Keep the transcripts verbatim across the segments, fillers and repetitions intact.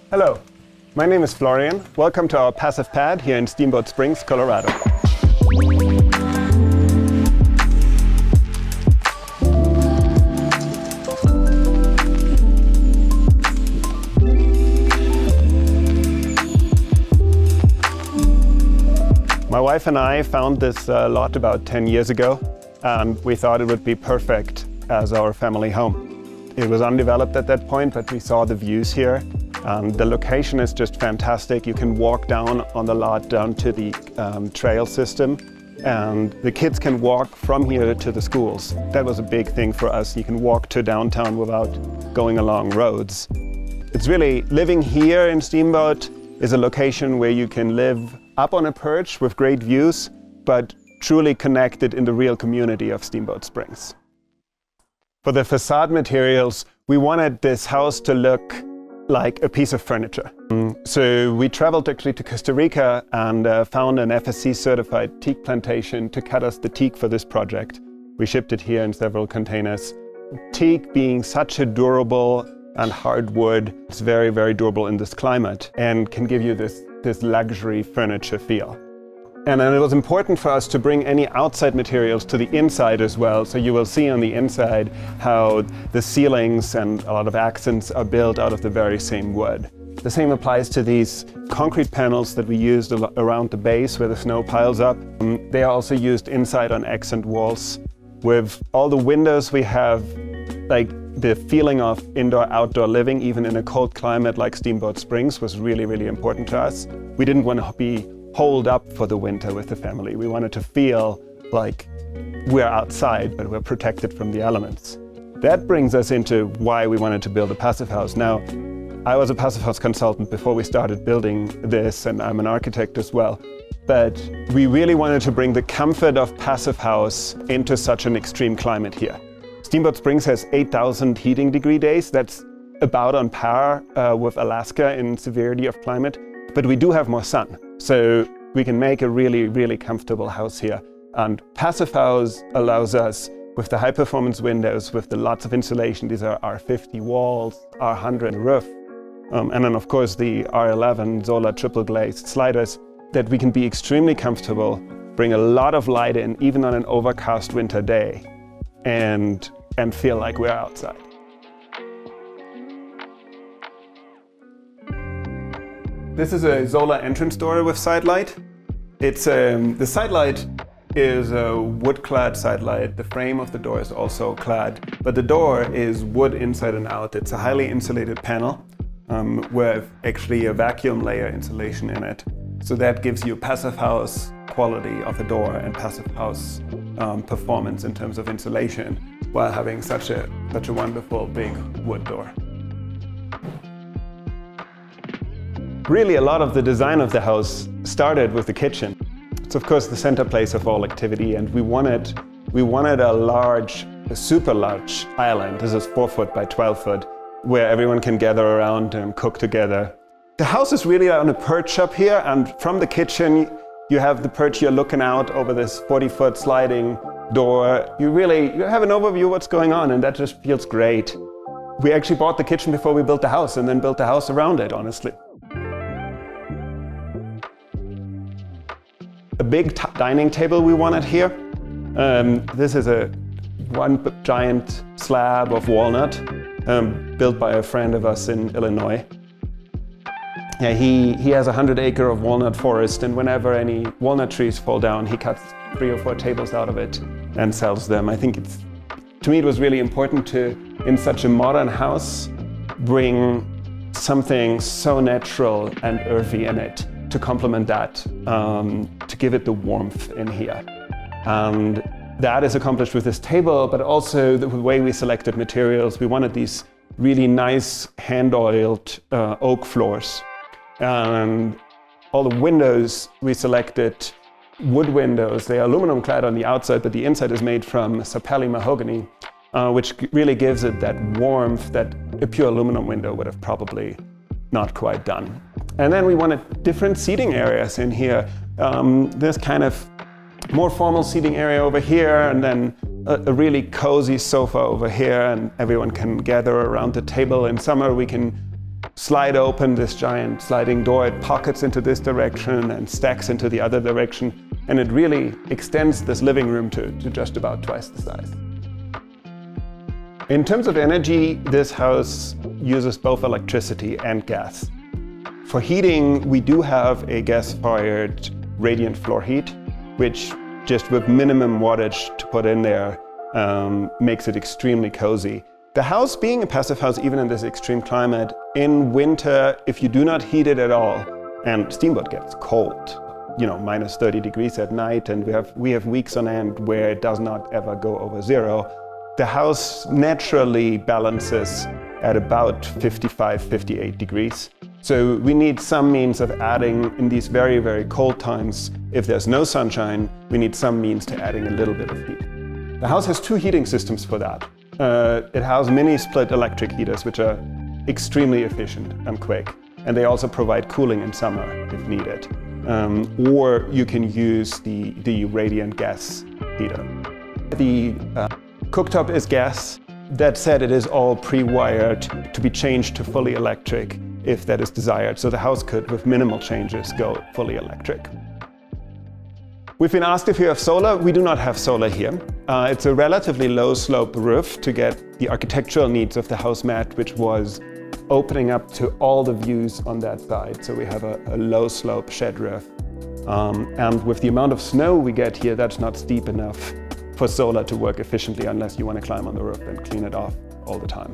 Hello, my name is Florian. Welcome to our passive pad here in Steamboat Springs, Colorado. My wife and I found this uh, lot about ten years ago, and we thought it would be perfect as our family home. It was undeveloped at that point, but we saw the views here. Um, the location is just fantastic. You can walk down on the lot down to the um, trail system, and the kids can walk from here to the schools. That was a big thing for us. You can walk to downtown without going along roads. It's really, living here in Steamboat is a location where you can live up on a perch with great views, but truly connected in the real community of Steamboat Springs. For the facade materials, we wanted this house to look like a piece of furniture. So we traveled actually to Costa Rica and uh, found an F S C certified teak plantation to cut us the teak for this project. We shipped it here in several containers. Teak being such a durable and hard wood, it's very, very durable in this climate and can give you this, this luxury furniture feel. And then it was important for us to bring any outside materials to the inside as well. So you will see on the inside how the ceilings and a lot of accents are built out of the very same wood. The same applies to these concrete panels that we used around the base where the snow piles up. They are also used inside on accent walls. With all the windows we have, like the feeling of indoor-outdoor living, even in a cold climate like Steamboat Springs, was really, really important to us. We didn't want to be holed up for the winter with the family. We wanted to feel like we're outside, but we're protected from the elements. That brings us into why we wanted to build a passive house. Now, I was a passive house consultant before we started building this, and I'm an architect as well. But we really wanted to bring the comfort of passive house into such an extreme climate here. Steamboat Springs has eight thousand heating degree days. That's about on par uh, with Alaska in severity of climate, but we do have more sun. So we can make a really, really comfortable house here. And passive house allows us, with the high performance windows, with the lots of insulation, these are R fifty walls, R one hundred roof, um, and then of course the R eleven Zola triple glazed sliders, that we can be extremely comfortable, bring a lot of light in, even on an overcast winter day, and, and feel like we're outside. This is a Zola entrance door with side light. It's, um, the side light is a wood-clad side light. The frame of the door is also clad, but the door is wood inside and out. It's a highly insulated panel um, with actually a vacuum layer insulation in it. So that gives you passive house quality of a door and passive house um, performance in terms of insulation, while having such a, such a wonderful big wood door. Really, a lot of the design of the house started with the kitchen. It's of course the center place of all activity, and we wanted, we wanted a large, a super large island. This is four foot by twelve foot, where everyone can gather around and cook together. The house is really on a perch up here, and from the kitchen you have the perch, you're looking out over this forty foot sliding door. You really, you have an overview of what's going on, and that just feels great. We actually bought the kitchen before we built the house, and then built the house around it, honestly. A big dining table we wanted here. Um, this is a one giant slab of walnut um, built by a friend of us in Illinois. Yeah, he, he has a hundred acre of walnut forest, and whenever any walnut trees fall down, he cuts three or four tables out of it and sells them. I think it's, to me it was really important to, in such a modern house, bring something so natural and earthy in it, to complement that, um, to give it the warmth in here. And that is accomplished with this table, but also the way we selected materials. We wanted these really nice hand-oiled uh, oak floors. And all the windows we selected wood windows. They are aluminum clad on the outside, but the inside is made from sapelli mahogany, uh, which really gives it that warmth that a pure aluminum window would have probably not quite done. And then we wanted different seating areas in here. Um, this kind of more formal seating area over here, and then a, a really cozy sofa over here, and everyone can gather around the table. In summer we can slide open this giant sliding door, it pockets into this direction and stacks into the other direction. And it really extends this living room to, to just about twice the size. In terms of energy, this house uses both electricity and gas. For heating, we do have a gas-fired radiant floor heat, which just with minimum wattage to put in there um, makes it extremely cozy. The house being a passive house, even in this extreme climate, in winter, if you do not heat it at all, and Steamboat gets cold, you know, minus thirty degrees at night, and we have, we have weeks on end where it does not ever go over zero, the house naturally balances at about fifty-five, fifty-eight degrees. So we need some means of adding, in these very, very cold times, if there's no sunshine, we need some means to adding a little bit of heat. The house has two heating systems for that. Uh, it has mini split electric heaters, which are extremely efficient and quick. And they also provide cooling in summer if needed. Um, or you can use the, the radiant gas heater. The uh, cooktop is gas. That said, it is all pre-wired to be changed to fully electric if that is desired. So the house could, with minimal changes, go fully electric. We've been asked if you have solar. We do not have solar here. Uh, it's a relatively low slope roof to get the architectural needs of the house met, which was opening up to all the views on that side. So we have a, a low slope shed roof. Um, and with the amount of snow we get here, that's not steep enough for solar to work efficiently unless you want to climb on the roof and clean it off all the time.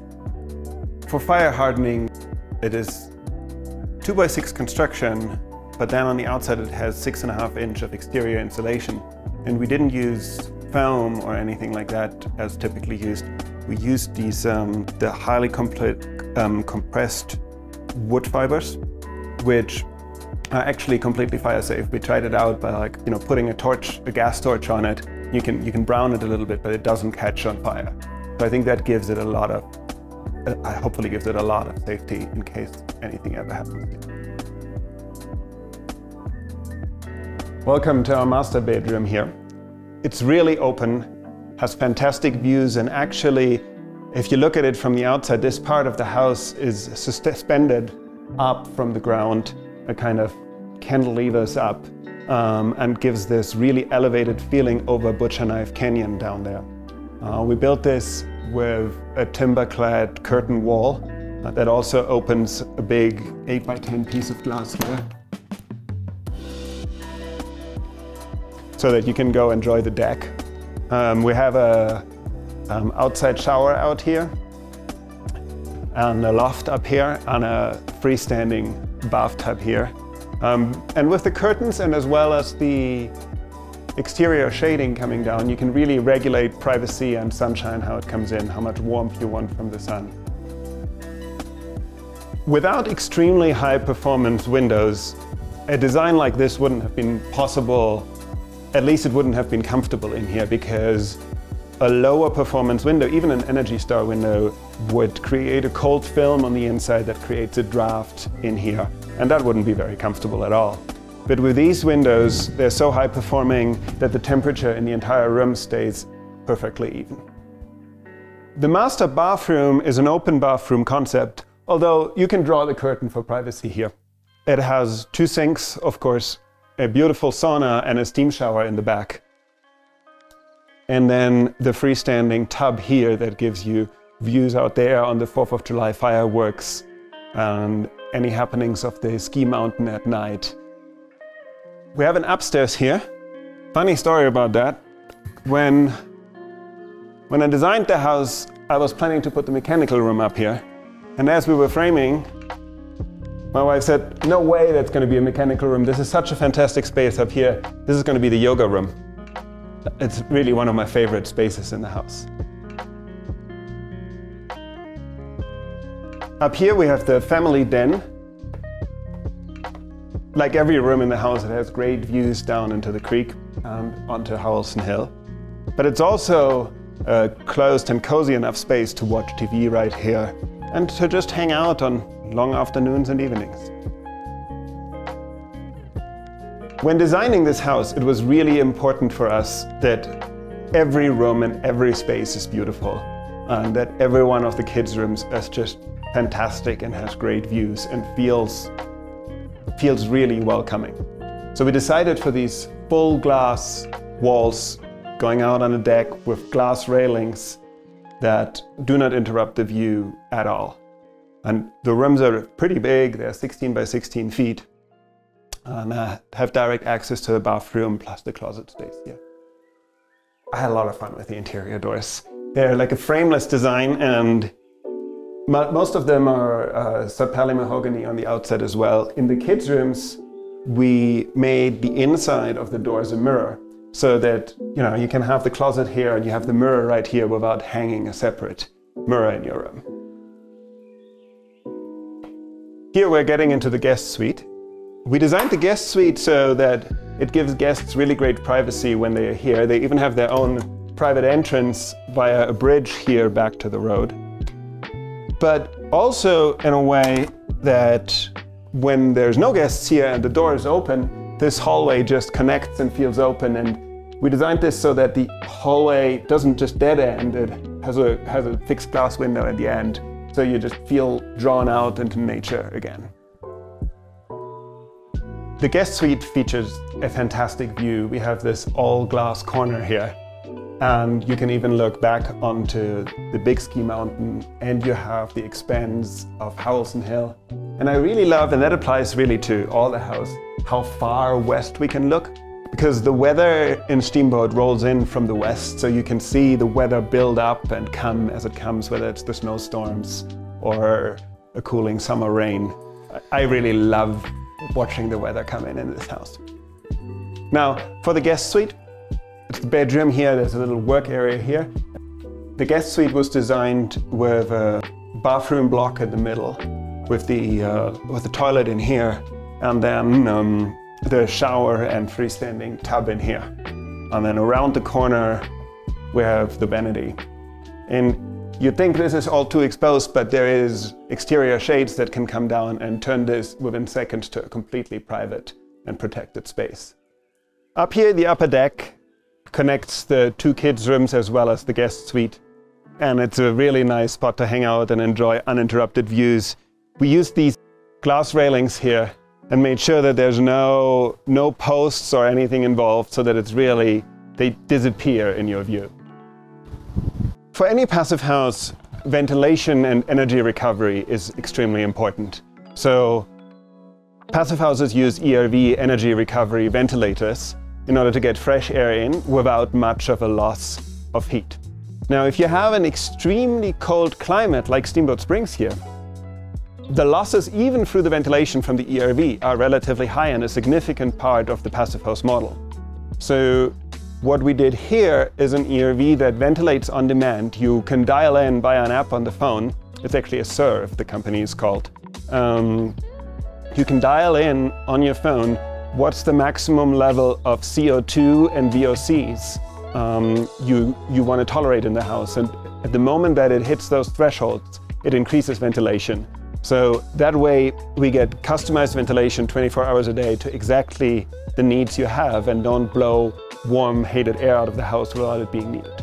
For fire hardening, it is two by six construction, but then on the outside it has six and a half inch of exterior insulation. And we didn't use foam or anything like that as typically used. We used these, um, the highly um, compressed wood fibers, which are actually completely fire safe. We tried it out by like, you know, putting a torch, a gas torch on it. You can, you can brown it a little bit, but it doesn't catch on fire. So I think that gives it a lot of, uh, hopefully gives it a lot of safety in case anything ever happens. Welcome to our master bedroom here. It's really open, has fantastic views, and actually, if you look at it from the outside, this part of the house is suspended up from the ground, a kind of cantilevers up, um, and gives this really elevated feeling over Butcher Knife Canyon down there. Uh, we built this with a timber-clad curtain wall uh, that also opens a big eight by ten piece of glass here, so that you can go enjoy the deck. Um, we have a um, outside shower out here, and a loft up here, and a freestanding bathtub here. Um, and with the curtains and as well as the exterior shading coming down, you can really regulate privacy and sunshine, how it comes in, how much warmth you want from the sun. Without extremely high performance windows, a design like this wouldn't have been possible. At least it wouldn't have been comfortable in here, because a lower performance window, even an Energy Star window, would create a cold film on the inside that creates a draft in here, and that wouldn't be very comfortable at all. But with these windows, they're so high performing that the temperature in the entire room stays perfectly even. The master bathroom is an open bathroom concept, although you can draw the curtain for privacy here. It has two sinks, of course, a beautiful sauna and a steam shower in the back. And then the freestanding tub here that gives you views out there on the fourth of July fireworks and any happenings of the ski mountain at night. We have an upstairs here. Funny story about that. When, when I designed the house, I was planning to put the mechanical room up here. And as we were framing, my wife said, no way that's going to be a mechanical room. This is such a fantastic space up here. This is going to be the yoga room. It's really one of my favorite spaces in the house. Up here we have the family den. Like every room in the house, it has great views down into the creek and onto Howelson Hill. But it's also a closed and cozy enough space to watch T V right here and to just hang out on long afternoons and evenings. When designing this house, it was really important for us that every room and every space is beautiful. and that every one of the kids' rooms is just fantastic and has great views and feels, feels really welcoming. So we decided for these full glass walls going out on a deck with glass railings that do not interrupt the view at all. And the rooms are pretty big, they're sixteen by sixteen feet, and uh, have direct access to the bathroom plus the closet space here. I had a lot of fun with the interior doors. They're like a frameless design, and mo most of them are uh, sapele mahogany on the outside as well. In the kids' rooms, we made the inside of the doors a mirror, so that you know you can have the closet here and you have the mirror right here without hanging a separate mirror in your room. Here we're getting into the guest suite. We designed the guest suite so that it gives guests really great privacy when they are here. They even have their own private entrance via a bridge here back to the road. But also in a way that when there's no guests here and the door is open, this hallway just connects and feels open. And we designed this so that the hallway doesn't just dead end, it has a, has a fixed glass window at the end. So you just feel drawn out into nature again. The guest suite features a fantastic view. We have this all glass corner here, and you can even look back onto the big ski mountain, and you have the expanse of Howelson Hill. And I really love, and that applies really to all the house, how far west we can look, because the weather in Steamboat rolls in from the west, so you can see the weather build up and come as it comes, whether it's the snowstorms or a cooling summer rain. I really love watching the weather come in in this house. Now, for the guest suite, it's the bedroom here, there's a little work area here. The guest suite was designed with a bathroom block in the middle, with the, uh, with the toilet in here, and then um, the shower and freestanding tub in here. And then around the corner, we have the vanity. And you'd think this is all too exposed, but there is exterior shades that can come down and turn this within seconds to a completely private and protected space. Up here, the upper deck connects the two kids' rooms as well as the guest suite. And it's a really nice spot to hang out and enjoy uninterrupted views. We used these glass railings here and made sure that there's no, no posts or anything involved, so that it's really, they disappear in your view. For any passive house, ventilation and energy recovery is extremely important. So passive houses use E R V, energy recovery ventilators, in order to get fresh air in without much of a loss of heat. Now, if you have an extremely cold climate like Steamboat Springs here, the losses even through the ventilation from the E R V are relatively high and a significant part of the passive house model. So what we did here is an E R V that ventilates on demand. You can dial in via an app on the phone. It's actually a Serve, the company is called. Um, you can dial in on your phone what's the maximum level of C O two and V O Cs um, you, you want to tolerate in the house. And at the moment that it hits those thresholds, it increases ventilation. So that way we get customized ventilation twenty-four hours a day to exactly the needs you have, and don't blow warm, hated air out of the house without it being needed.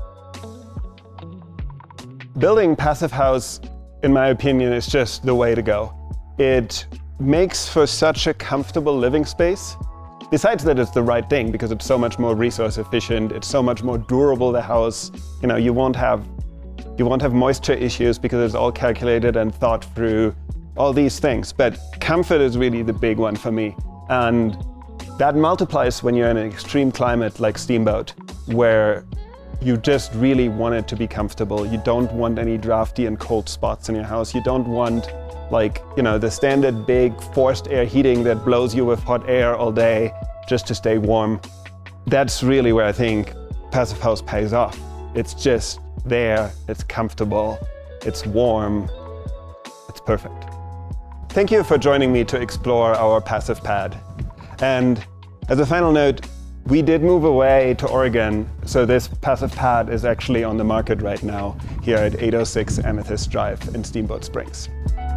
Building passive house, in my opinion, is just the way to go. It makes for such a comfortable living space. Besides that, it's the right thing because it's so much more resource efficient, it's so much more durable, the house. You know, you won't have You won't have moisture issues because it's all calculated and thought through, all these things. But comfort is really the big one for me. And that multiplies when you're in an extreme climate like Steamboat, where you just really want it to be comfortable. You don't want any drafty and cold spots in your house. You don't want, like, you know, the standard big forced air heating that blows you with hot air all day just to stay warm. That's really where I think passive house pays off. It's just there, it's comfortable, it's warm, it's perfect. Thank you for joining me to explore our passive pad. And as a final note, we did move away to Oregon, so this passive pad is actually on the market right now here at eight oh six Amethyst Drive in Steamboat Springs.